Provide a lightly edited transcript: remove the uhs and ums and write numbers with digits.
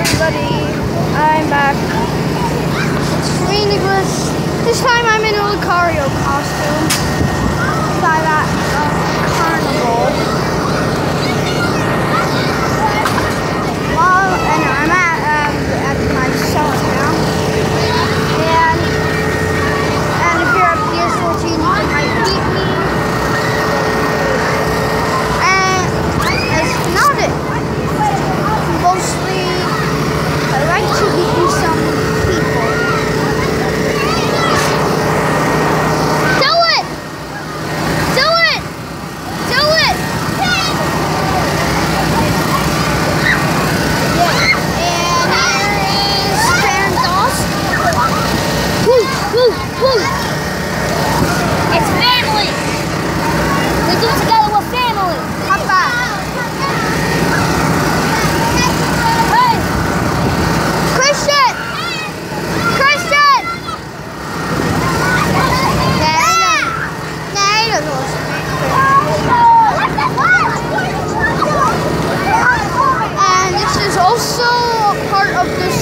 everybody, I'm back. It's raining English. This time I'm in a Lucario costume. By that Carnival. Well, and I'm at my shelf now. And if you're a PS14, you might beat me. And that's not it. Mostly, I like to beat some people. Do it! Do it! Do it! Yeah. And here is Baron Doss. Woo! Woo! Woo! It's family! We do it together with family! Hop back. Hey! Christian! Christian! Nah, he doesn't listen to me. And this is also part of this